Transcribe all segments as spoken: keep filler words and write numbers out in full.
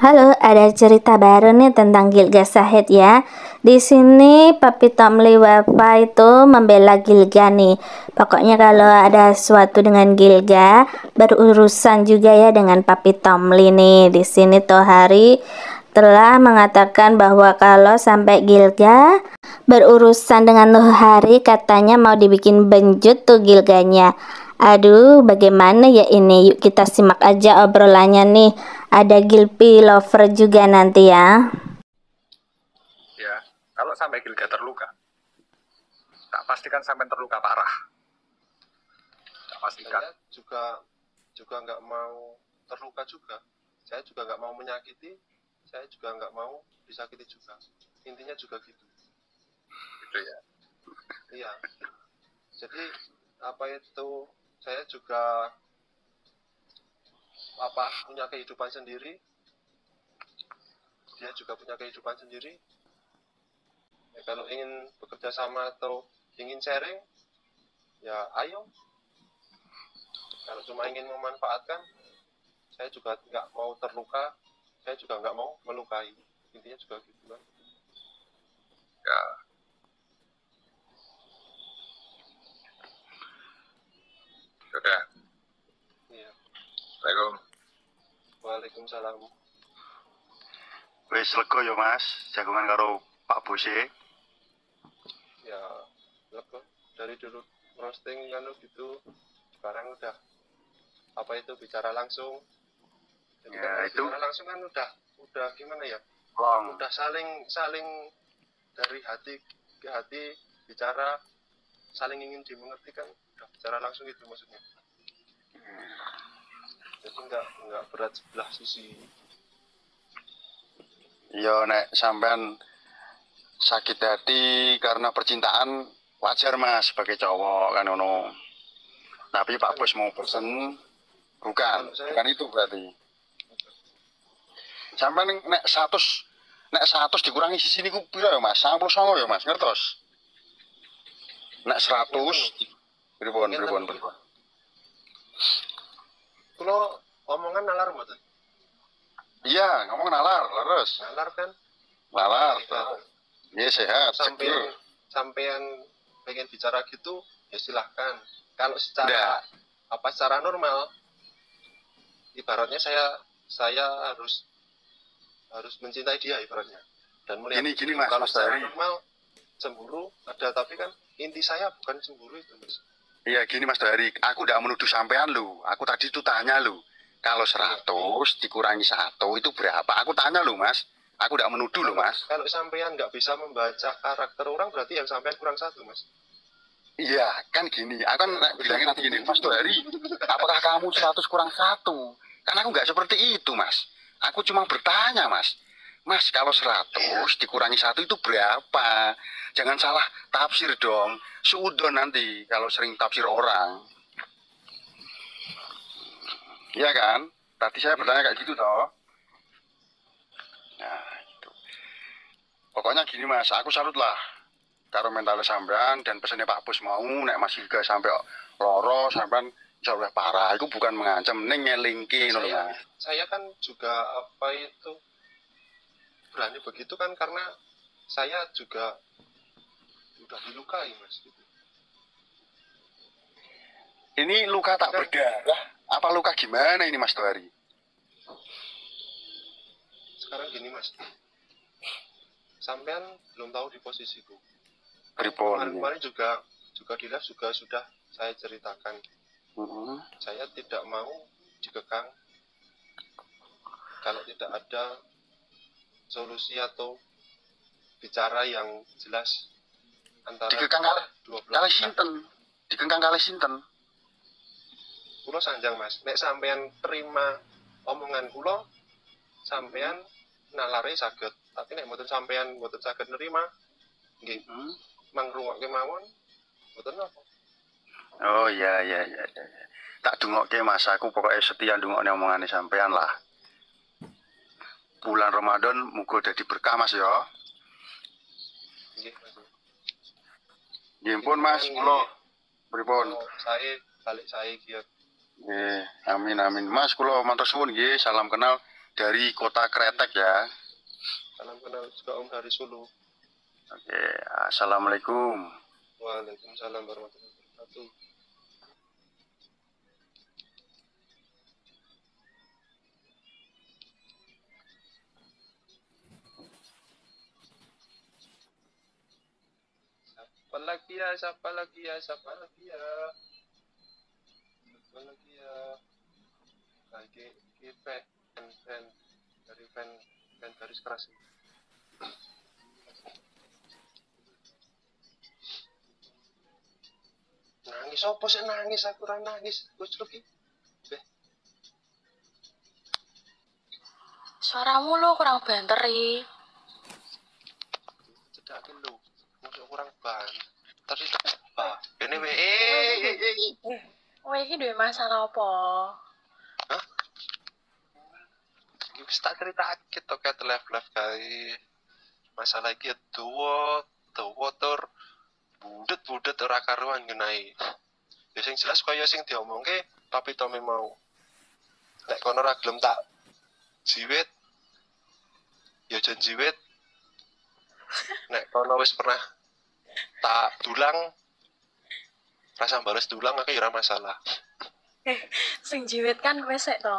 Halo, ada cerita baru nih tentang Gilga Syahid ya. Di sini Papi Tomli Wafa itu membela Gilga nih. Pokoknya kalau ada sesuatu dengan Gilga, berurusan juga ya dengan Papi Tomli nih. Di sini Tohari telah mengatakan bahwa kalau sampai Gilga berurusan dengan Tohari, katanya mau dibikin benjut tuh Gilganya. Aduh, bagaimana ya ini? Yuk kita simak aja obrolannya nih. Ada Gilpi lover juga nanti ya. Ya, kalau sampai Gilga terluka, tak pastikan sampai terluka parah. Tak pastikan. Saya juga juga nggak mau terluka juga. Saya juga nggak mau menyakiti. Saya juga nggak mau disakiti juga. Intinya juga gitu. Gitu ya. Iya. Jadi apa itu? Saya juga apa punya kehidupan sendiri. Dia juga punya kehidupan sendiri. Ya, kalau ingin bekerja sama atau ingin sharing, ya ayo. Kalau cuma ingin memanfaatkan, saya juga nggak mau terluka, saya juga nggak mau melukai. Intinya juga gitu kan. Ya. Sudah. Iya. Assalamualaikum. Waalaikumsalam. Wis lega ya Mas, jagongan karo Pak Bose. Ya, lega. Dari dulu roasting kan gitu, sekarang udah apa itu bicara langsung. Jadi Ya, kan itu bicara langsung kan udah udah gimana ya? long. Udah saling saling dari hati ke hati bicara, saling ingin dimengerti kan, udah bicara langsung itu maksudnya. Jadi nggak nggak berat sebelah sisi. Ya nek sampean sakit hati karena percintaan wajar Mas sebagai cowok kan ono. Tapi Pak Bos mau pesen bukan, bukan itu berarti. Sampean nek seratus nek seratus dikurangi sisi niku piro ya Mas? sembilan puluh sembilan ya Mas, ngertos? Nek seratus pripun pripun pripun. Kalau omongan nalar mboten? Iya, ngomong nalar, leres. Nalar kan? Nalar. Iya sehat, Sampean seger. sampean pengen bicara gitu, ya silahkan. Kalau secara Nggak. apa secara normal, ibaratnya saya saya harus harus mencintai dia ibaratnya dan melihat Gini gini itu. Mas, Kalau Mas secara Dari. normal cemburu ada, tapi kan inti saya bukan cemburu itu Mas. Iya gini Mas Dari, aku udah menuduh sampean lu. Aku tadi tuh tanya lu, kalau seratus dikurangi satu itu berapa? Aku tanya lu Mas, aku udah menuduh lu Mas. Kalau sampean nggak bisa membaca karakter orang, berarti yang sampean kurang satu Mas. Iya kan gini, aku kan bilangin nanti gini, Mas Dari, apakah kamu seratus kurang satu? Kan aku nggak seperti itu Mas. Aku cuma bertanya Mas. Mas kalau seratus dikurangi satu itu berapa? Jangan salah tafsir dong. Suudon nanti kalau sering tafsir orang. Iya kan? Tadi saya bertanya kayak gitu toh. Nah, itu. Pokoknya gini Mas, aku salut lah karo mental sampean dan pesannya Pak Bos mau nek Mas juga sampai loro sampean insya Allah parah. Itu bukan mengancam, ning ngelingki ngono Saya, Mas. saya kan juga apa itu berani begitu kan karena saya juga udah dilukai Mas. Gitu. Ini luka tak berdarah. Apa luka gimana ini Mas Tohari? Sekarang gini Mas, sampean belum tahu di posisiku. Pripon. Kemarin-kemarin juga juga di live juga sudah saya ceritakan. Mm-hmm. Saya tidak mau dikekang kalau tidak ada solusi atau bicara yang jelas antara Dikekang kalih dua belah kalih pihak. sinten? Dikekang kalih sinten? Kulo sanjang Mas, nek sampean terima omongan kulo, sampean nalare saged. Tapi nek mboten sampean mboten saged nerima, nggih Hmm? mangrungokke mawon, mboten apa. Oh iya iya iya iya. Tak dungokke Mas, aku pokoknya setia dungokne omongane sampean lah. Bulan Ramadan muga dadi berkah Mas ya. Nggih Mas. Nggih pun Mas, kula pripun? Oh, saya balik saya iki ya. Nggih, amin amin. Mas kula matur suwun nggih, salam kenal dari kota Kretek ya. Salam kenal juga Om dari Solo. Oke, assalamualaikum. Waalaikumsalam warahmatullahi wabarakatuh. Siapa lagi ya, siapa lagi ya, siapa lagi ya, siapa lagi ya. Lagi ini fan, fan, fan dari fan, fan garis keras. Nangis apa sih nangis, aku ora nangis. Wis lagi. Suaramu lo kurang banteri. Cedakin lu. Masuk kurang ban. Terus apa? Ini we eh eh eh. Kowe iki duwe masalah apa? Hah? Iki wis tak critakake to ket live-live kae. Masalah iki tuwa, tuwa tur budet-budet ora karuan ngenai. Ya sing jelas kaya sing diomongke tapi Tommy mau. Nek kono ora gelem tak jiwit. Ya jan jiwit. Nek kono wis pernah tak dulang rasa balas dulang aku ya ora masalah. Eh, sing jiwit kan kowe sik to.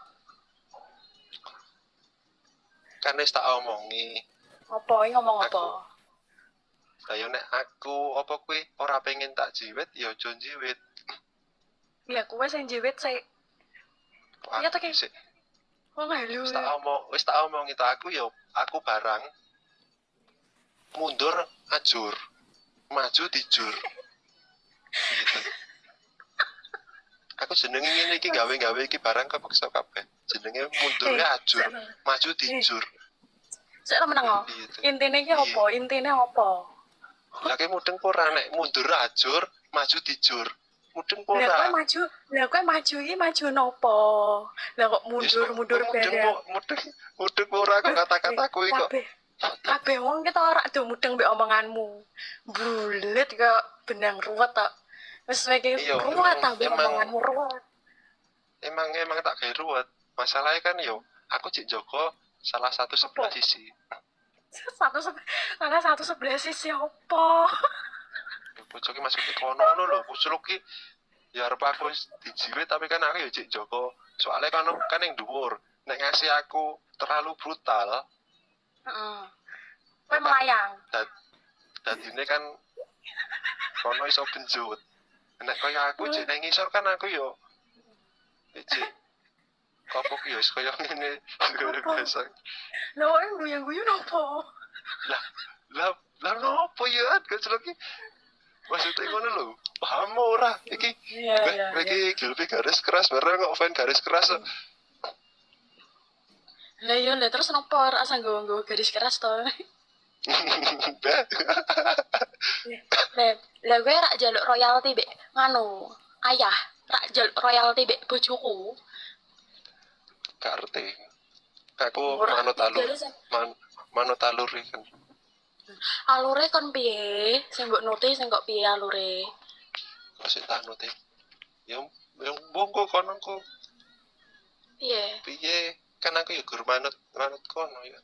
Kan wis tak omongi. Apa iki ngomong apa? Lah yo nek aku apa kuwi ora pengen tak jiwit ya aja jiwit. Ya kowe sing jiwit sik. Iya to, Ki? Sik. Oh, ngalu. Wis tak omong, wis tak omongi to aku ya aku barang mundur ajur. Maju dijur. Gitu. Aku jenenge ngene iki gawe-gawe iki barang kepeksa kabeh. Jenenge mundur ajur, maju dijur. Sik meneng kok. Gitu. Intine iki apa? Intine apa? Lah ki mudeng ora nek mundur ajur, maju dijur. Mudeng Lah ora. kowe maju, lah kowe maju iki maju nopo? Lah kok mundur-mundur mudeng bareng. mudeng mudeng ora kok kata-kataku iki kok. Kabeh kabeh wong kita ora do mudeng mbek omonganmu. Bulet kok benang ruwet tok. Wis iki Iya, ruwet ta mbek emang- omonganmu ruwet. Emang emang tak gawe ruwet. Masalahnya kan yo aku cek Joko salah satu sebelah sisi. Satu sebelah, salah satu sebelah sisi apa? Bocok ki masuk ke kono ngono lho, bocok ki ya arep aku wis dijiwit tapi kan aku ya cek Joko. Soalnya kan kan yang dhuwur. Nek ngasih aku terlalu brutal, Heeh. Kowe melayang. dadine kan kono iso benjut. Nek kaya aku cek nang ngisor kan aku yo cek apa ki yo kaya ngene biasa. Lho, kowe guyu-guyu nopo? Lah lah lah nopo ya kecel ki. Maksudnya ngono lho. Paham ora iki? Iya, iya. Iki gelbe garis keras bareng kok fan garis keras. Lah iya, lah terus nopo ora sang nggawa garis keras to? Lah, lah kowe rak njaluk royalti mbek nganu, ayah, rak njaluk royalti mbek bojoku. Karte. Aku Ora, manut alur. jadi sing- Man, manut alur kan. Alure kon piye? Sing mbok nuti sing kok piye alure? Masih tak nut e. Ya yang bongko kono kok Piye? piye? Kan aku ya guru manut manut kono ya.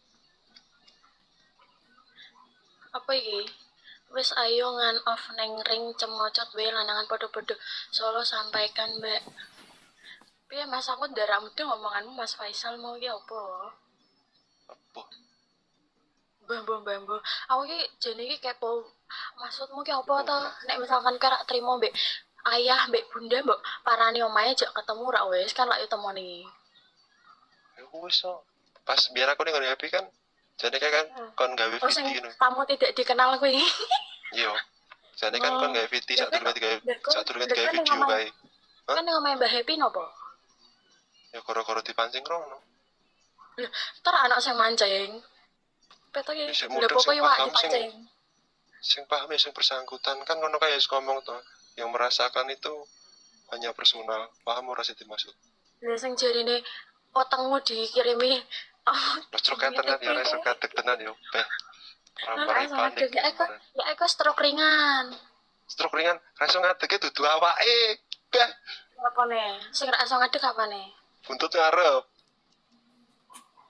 Apa iki? Wis ayo ngan off neng ring cemocot wae lanangan padha-padha Solo sampaikan, Mbak. Piye Mas aku ndarah mudeng ngomonganmu Mas Faisal mau iki apa? Apa? Mbah, mbah, mbah. Aku iki jane iki kepo. Maksudmu ki apa to? Nek misalkan kira trimo mbek ayah, mbek bunda, mbok parani omahe jak ketemu ra wis kan lak yo temoni. Ya wis so. Pas biar aku ning happy kan. Jadi kan kon gawe Oh sing video. kamu tidak dikenal kuwi. Iya. Jadi kan kon gawe video sak durunge gawe sak durunge gawe Lah, video kan kae. Hah? Kan ning omahe Mbah Happy napa? Ya koro-koro dipancing rono. Ter anak sing mancing. Peto ki. Sing Lha mudeng, pokoke sing wak paham, sing- dipancing. Sing paham ya sing bersangkutan kan ngono kayak wis ngomong tuh. Yang merasakan itu hanya personal. Paham ora sih dimaksud? Lah sing jarine otengmu dikirimi. Oh, Restruk tenan ya, restruk tenan ya. Beh. Ora Ora iso ngadeg ya eko, ya eko stroke ringan. Stroke ringan, reso ngadege dudu awake. Beh, Apa nih? Sing ra iso ngadeg apa nih? buntut ngarep.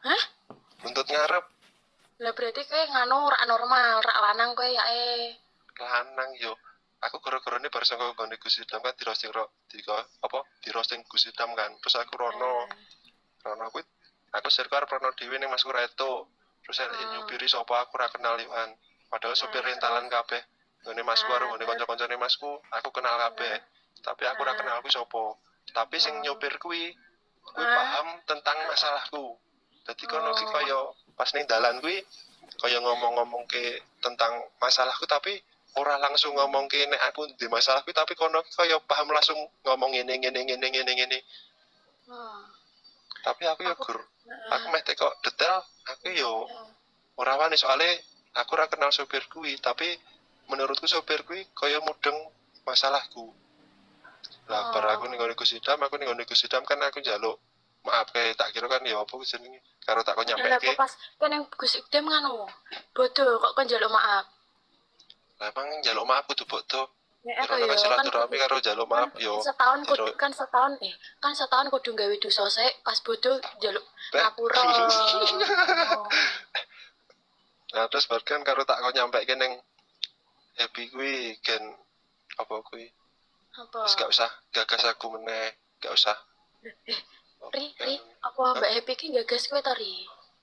Hah? Buntut ngarep. Lah berarti kowe nganu rak normal, rak lanang kowe ya eh. Lanang yo. Aku gara-gara ini baru sangka gone Gus Idam kan di roasting ro di apa di roasting Gus Idam kan. Terus aku rono. Rono kuwi aku serkar rono dhewe ning Mas Kureto. Terus ada Hmm. nyupiri sapa aku ora kenal yoan. Padahal supir rentalan kabeh. Ngene Masku karo ngene kanca-kancane Masku, aku kenal kabeh. Tapi aku ora kenal kuwi sapa. Tapi sing nyupir kuwi kuwi paham tentang masalahku. Dadi kono ki kaya pas ning dalan kuwi kaya ngomong-ngomong ke tentang masalahku tapi ora langsung ngomong ke nek aku di masalahku tapi kono kaya paham langsung ngomong ngene ngene ngene ngene ngene. Hmm. Tapi aku yo gur aku meh kok detail aku yo ora wani soalnya aku ora kenal sopir kuwi tapi menurutku sopir kuwi kaya mudeng masalahku. Lah bar aku ning ngene Gus Idam aku ning ngene Gus Idam kan aku njaluk maaf kayak tak kira kan ya apa jenenge karo tak kok nyampe Lah ke. pas kan yang Gus Idam ngono. Bodoh kok kan njaluk maaf. Lah emang njaluk maaf kudu bodoh. Nek Kira aku nang yo silaturahmi karo njaluk maaf yo. setahun kudu Kira- kan setahun eh kan setahun kudu gawe dosa sik pas bodoh njaluk Beh. ngapura. Oh. Nah terus bar kan karo tak kok nyampe ke ning happy kuwi gen apa kuwi. Apa? Wis gak usah gagas aku meneh, gak usah. Ri, Ri, apa Mbak Happy ki gagas kowe to Ri?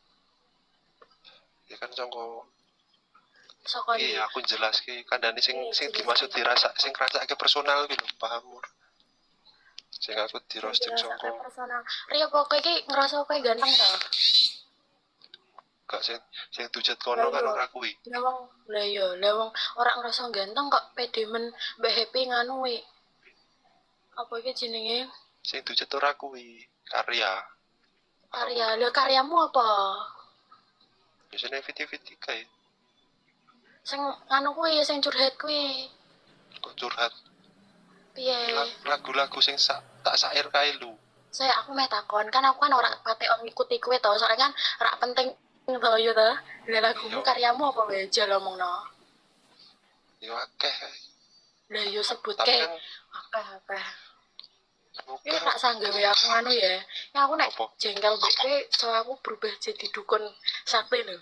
Ya kan sangko Saka ndi? iya aku jelas ki kandhane sing Iya, sing jelas. dimaksud dirasa sing ngrasake personal gitu paham Mur. Sing aku di roasting Dirasake sangko personal. Ri apa kowe ki ngerasa kowe ganteng to? gak sing sing tujet kono kan Iya. ora kuwi. Lah wong, lah iya, lah wong ora ngerasa ganteng kok pede men Mbak Happy nganu wi. Apa iki jenenge? Sing tujet ora kuwi, karya. Karya. Lah karyamu apa? Biasanya video-video kayak Sing nganu kuwi, sing curhat kuwi. kok curhat. Piye? Lag- Lagu-lagu sing sa, tak sair kae lu. Saya aku meh takon, kan aku kan ora pate ngikuti kowe to, soalnya kan ora penting to yo to. Lah lagumu Iya. karyamu apa wae aja ngomongno. Ya akeh. Lah yo sebut Tapi ke kan akeh-akeh. bukan Ini tak sanggup ya aku nganu ya. Ya aku nek Apa? jengkel mbek kowe, so aku berubah jadi dukun sakti lho.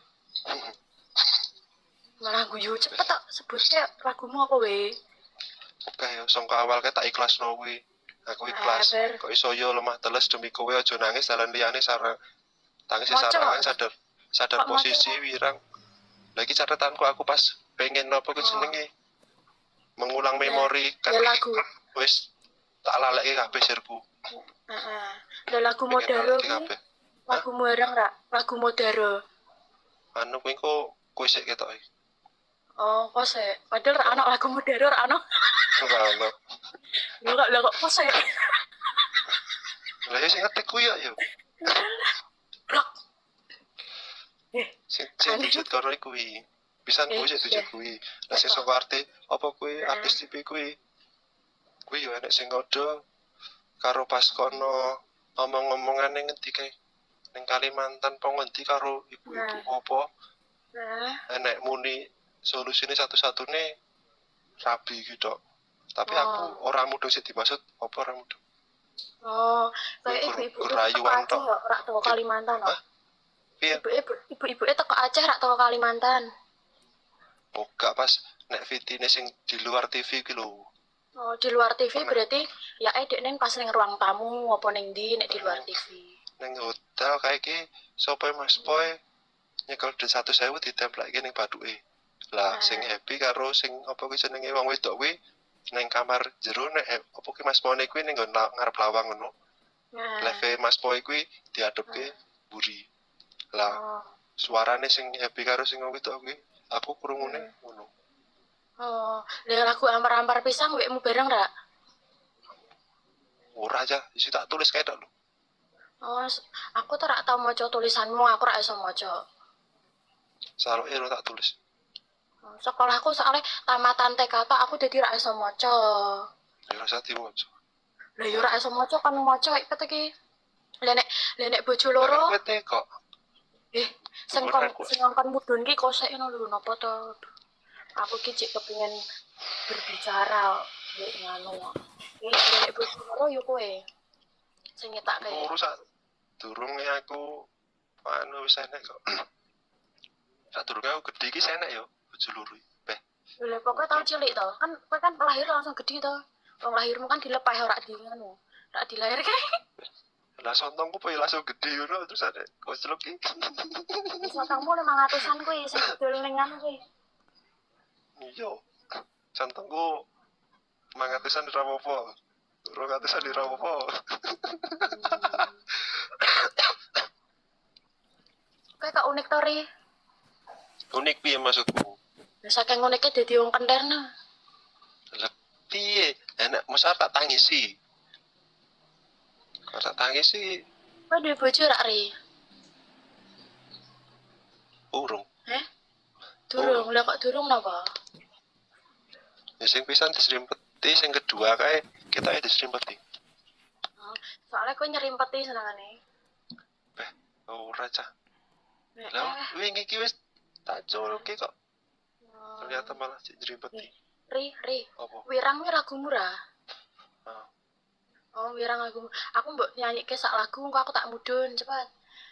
Malah guyu cepet tak sebutnya lagumu apa wae. Oke ya, sangka awal ke tak ikhlas no kuwi. Aku ikhlas. Ber. Kok iso yo lemah teles demi kowe aja nangis dalan liyane sarang. Tangis Moco. sarangan sadar sadar Kok moco? posisi wirang. Lagi catatanku aku pas pengen apa ku jenenge mengulang memori kan Ya lagu. wis tak laleke kabeh sirku. Heeh. Lah lagu Pengen Modaro laleke ki. kabeh. Lagu Muarang ra? Lagu Modaro. Anu kuwi kok kowe sik ketok iki. Oh, kok sik. Padahal ra ana lagu Modaro ra ana. Ora ono. Lho kok lho kok kok sik. Lah ya sing ngetik kuwi ya yo. Blok. Eh, Sing sing Aneh. tujuh karo kuwi. Pisan kuwi sing tujuh kuwi. Lah sing saka arti apa kuwi artis T V kuwi. Kuwi yo enek sing ngodo karo pas kono omong-omongan ning ngendi kae. Ning Kalimantan po ngendi karo ibu-ibu apa nah. enek muni solusine satu-satune rabi gitu. Tapi Oh. aku ora mudeng sing dimaksud apa ora mudeng. Oh, kayak Gur- ibu-ibu gurayuan teko Aceh tok. ya, rak teko Kalimantan Hah? kok. Piye? Ibu-ibu ibu-ibu teko Aceh rak teko Kalimantan. Oh, gak pas nek vitine sing di luar T V ki lho. Oh, di luar T V Pernah. berarti ya eh dek neng pas ning ruang tamu apa ning ndi nek di luar T V. Ning hotel kayak ki sapa Mas Boy nyekel duit satu sewu ditemplake ning bathuke. Lah Nah. sing happy karo sing apa kuwi jenenge wong wedok kuwi ning kamar jero nek eh, apa ki Mas Boy kuwi ning nggon la- ngarep lawang ngono. Nah. Leve Mas Boy kuwi diadepke buri. Lah Oh. suarane sing happy karo sing wong wedok kuwi aku krungune ngono. Oh, lah lagu ampar-ampar pisang wekmu bareng ra? Ora aja, isi tak tulis kayak lho. Oh, s- aku tuh rak tau maca tulisanmu, aku rak iso maca. Saroke lho tak tulis. Oh, sekolahku soalnya tamatan T K T aku dadi rak iso maca. Ya rasa diwaca. Lah yo rak iso maca kan maca iki iki. Lah nek lah nek bojo Loro loro, kowe teko. eh sing kon sing kon mudhun ki kosek ngono lho napa to? Aku ki cek kepengin berbicara nek ngono. Eh nek bojo loro yo kowe sing nyetake. Loro sak durunge aku anu wis enek kok. Sadurunge aku gedhe iki enek yo, bojo loro. Beh. Lha pokoknya tau cilik to. Kan kowe kan lahir langsung gede to. Wong lahirmu kan dilepah ora di ngono. Ora dilahirke. Lah sontongku po langsung gede ngono terus ada koclok iki. Sontongmu lima ratusan kuwi sing dol ning anu kuwi. Iya. Sontongku lima ratusan ora apa-apa. dua ratusan ora apa-apa. Kayak kok unik to, Ri? Unik piye maksudmu? Lah saking uniknya dadi wong kenterno. Lah piye? Enak masa tak tangisi. Kok tak tangisi? Kowe duwe bojo rak, Ri? Urung. Heh? Durung, lah kok durung napa? Ya sing pisan diserimpeti, sing kedua kae kita ya diserimpeti. Oh, soalnya kowe nyerimpeti senengane. Beh, ora cah. Nek Lah, wingi iki wis tak colke kok. oh. Ternyata malah cek nyerimpeti. Ri, Ri. Apa? Wirang kuwi lagumu ra? Ah. Oh, wirang lagu. Aku mbok nyanyike sak lagu engko aku tak mudhun, cepat.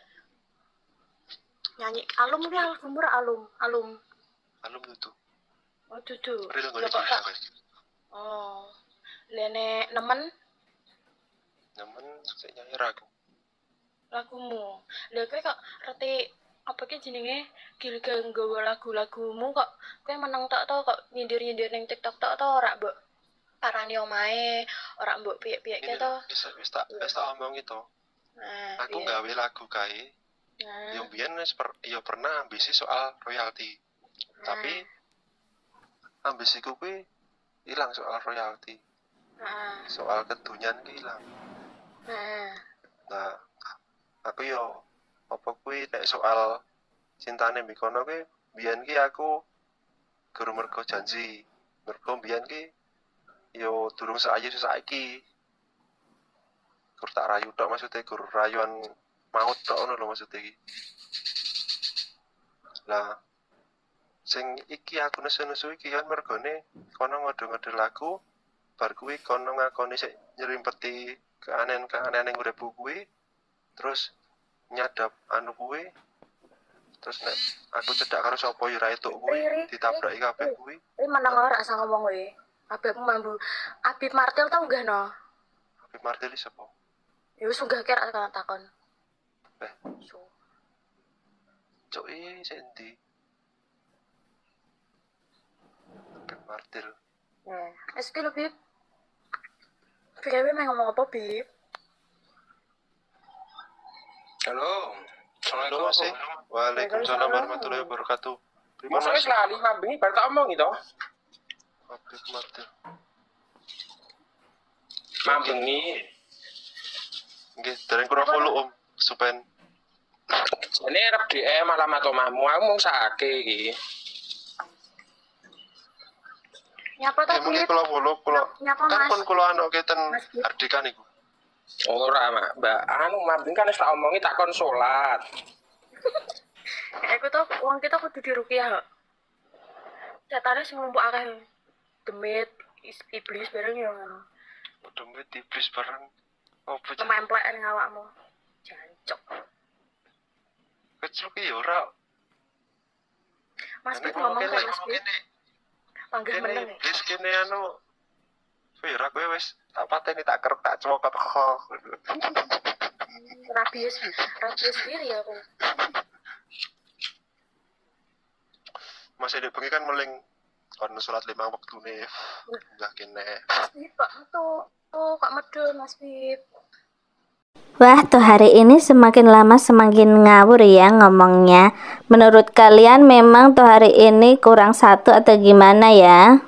Nyanyi alum kuwi lagumu ra alum, alum. Alum tutu. Oh, dudu. Ril Lah ngene kok tak. iki. Oh. Lene nemen Nemen sik nyanyi ragu. lagumu. Lah kowe kok reti apa ki jenenge Gilga nggawa lagu-lagumu kok kowe meneng tok to kok nyindir-nyindir ning TikTok tok to ora mbok parani omahe, ora mbok piye-piye to. Wis wis tak wis tak omongi to. Nah, Aku iya. gawe lagu kae. Nah, Yang biyen wis per, ya pernah ambisi soal royalti. Tapi ambisiku kuwi hilang soal royalti. nah, Soal kedunyan ki hilang. nah, Nah, aku yo apa kuwi nek soal cintane mikono kuwi biyen ki aku guru mergo janji. Mergo biyen ki yo durung saiki saiki. Gur tak rayu tok maksudnya gur rayuan maut tok ngono lho maksudnya iki. Lah sing iki aku nesu-nesu iki kan mergone kono ngode-ngode lagu bar kuwi kono ngakoni sik nyerimpeti keanehan-keanehan ning uripku kuwi terus nyadap anu kuwi terus nek aku cedak karo sapa ya ra etuk kuwi ditabraki kabeh kuwi. Ini meneng ora usah ngomong kowe. Abibmu mambu. Abib Martil tau enggak no? Habib Marteli sapa? Ya wis unggah kira kan takon. Eh, So. cok iki sik endi? Habib Martil. Nah, es ki lho, Bib. P K W main ngomong apa, Bib? Halo. Halo Mas. Waalaikumsalam warahmatullahi wabarakatuh. Prima Masa Mas. wis lali mambing bar tak omong itu. Habib Martil. Mambing ni. Nggih, dereng kula follow Om Supen. Ini rep D M alamat omahmu, aku mung sake iki. Nyapa ta, Ya mungkin Bib? kula follow kula Nyapa, kan Mas? pun kula anu keten Mas, Bib. Ardika niku. Ora, Mak. Mbak, anu mambing kan wis tak omongi takon salat. Kayak aku tuh, uang kita kudu dirukiah kok. Catane sing numpuk akeh demit, is- iblis bareng ya ngono. Udah iblis bareng. Apa cah? Kememplek ning awakmu. Jancuk. Kecil ki ya ora. Mas Bib Nek ngomong kene- kan Mas Bib. kene- Panggah Kene meneng. iblis kene anu Wira kowe wis tak pateni tak kerep tak cokot kok. Rabies, rabies diri aku. Mas Ede bengi kan meling kon salat lima wektune. Enggak kene. Mas Bib kok metu. Oh, kok medun Mas Bib. Wah, tuh hari ini semakin lama semakin ngawur ya ngomongnya. Menurut kalian memang tuh hari ini kurang satu atau gimana ya?